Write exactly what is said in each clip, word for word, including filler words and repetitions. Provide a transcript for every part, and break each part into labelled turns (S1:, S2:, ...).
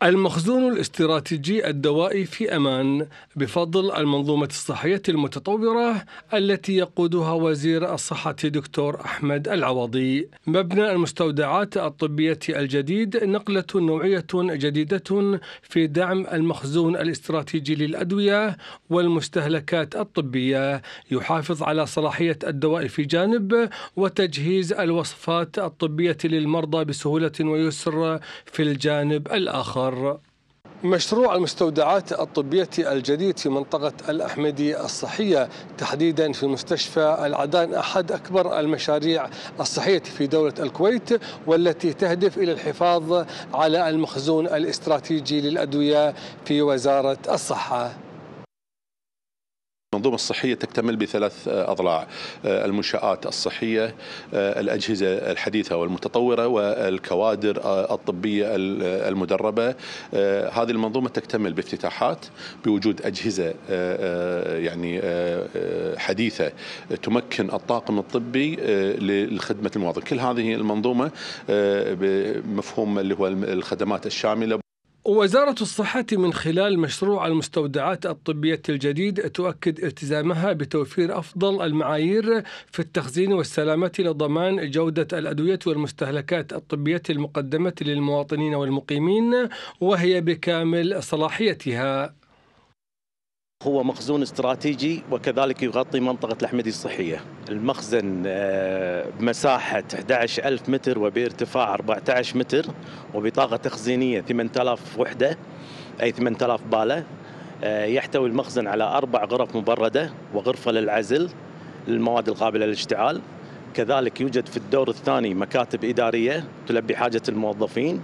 S1: المخزون الاستراتيجي الدوائي في أمان بفضل المنظومة الصحية المتطورة التي يقودها وزير الصحة دكتور أحمد العوضي. مبنى المستودعات الطبية الجديد نقلة نوعية جديدة في دعم المخزون الاستراتيجي للأدوية والمستهلكات الطبية، يحافظ على صلاحية الدواء في جانب وتجهيز الوصفات الطبية للمرضى بسهولة ويسر في الجانب الآخر. مشروع المستودعات الطبية الجديد في منطقة الأحمدي الصحية تحديدا في مستشفى العدان أحد أكبر المشاريع الصحية في دولة الكويت، والتي تهدف إلى الحفاظ على المخزون الاستراتيجي للأدوية في وزارة الصحة.
S2: المنظومة الصحية تكتمل بثلاث أضلاع: المنشآت الصحية، الأجهزة الحديثة والمتطورة، والكوادر الطبية المدربة. هذه المنظومة تكتمل بافتتاحات بوجود أجهزة يعني حديثة تمكن الطاقم الطبي لخدمة المواطن. كل هذه المنظومة بمفهوم اللي هو الخدمات الشاملة.
S1: وزارة الصحة من خلال مشروع المستودعات الطبية الجديد تؤكد التزامها بتوفير أفضل المعايير في التخزين والسلامة لضمان جودة الأدوية والمستهلكات الطبية المقدمة للمواطنين والمقيمين، وهي بكامل صلاحيتها.
S3: هو مخزون استراتيجي وكذلك يغطي منطقة الأحمدي الصحية. المخزن بمساحة أحد عشر ألف متر وبارتفاع أربعة عشر متر وبطاقة تخزينية ثمانية آلاف وحدة أي ثمانية آلاف بالة. يحتوي المخزن على أربع غرف مبردة وغرفة للعزل للمواد القابلة للاشتعال. كذلك يوجد في الدور الثاني مكاتب إدارية تلبي حاجة الموظفين.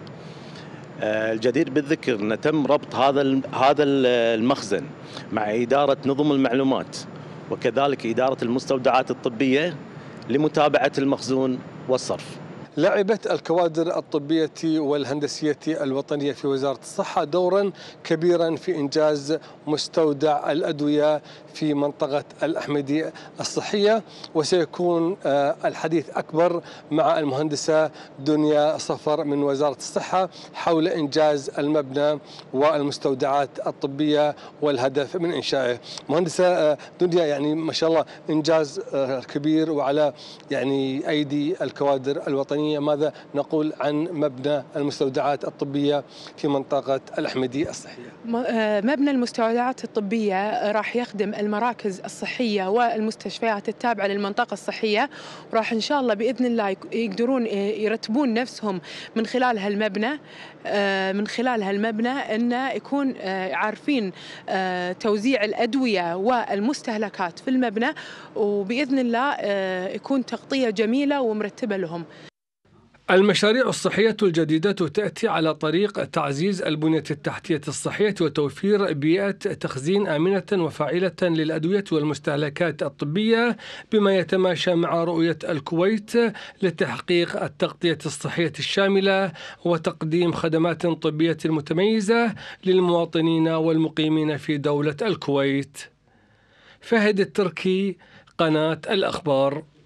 S3: الجدير بالذكر أن تم ربط هذا هذا المخزن مع إدارة نظم المعلومات وكذلك إدارة المستودعات الطبية لمتابعة المخزون والصرف.
S1: لعبت الكوادر الطبية والهندسية الوطنية في وزارة الصحة دورا كبيرا في إنجاز مستودع الأدوية في منطقة الأحمدي الصحية، وسيكون الحديث أكبر مع المهندسة دنيا صفر من وزارة الصحة حول إنجاز المبنى والمستودعات الطبية والهدف من إنشائه. مهندسة دنيا، يعني ما شاء الله إنجاز كبير وعلى يعني أيدي الكوادر الوطنية. ماذا نقول عن مبنى المستودعات الطبية في منطقة الأحمدي الصحية؟
S4: مبنى المستودعات الطبية راح يخدم المراكز الصحية والمستشفيات التابعة للمنطقة الصحية، وراح إن شاء الله بإذن الله يقدرون يرتبون نفسهم من خلال هالمبنى من خلال هالمبنى أن يكون عارفين توزيع الأدوية والمستهلكات في المبنى، وبإذن الله يكون تغطية جميلة ومرتبة لهم.
S1: المشاريع الصحية الجديدة تأتي على طريق تعزيز البنية التحتية الصحية وتوفير بيئة تخزين آمنة وفاعلة للأدوية والمستهلكات الطبية، بما يتماشى مع رؤية الكويت لتحقيق التغطية الصحية الشاملة وتقديم خدمات طبية متميزة للمواطنين والمقيمين في دولة الكويت. فهد التركي، قناة الأخبار.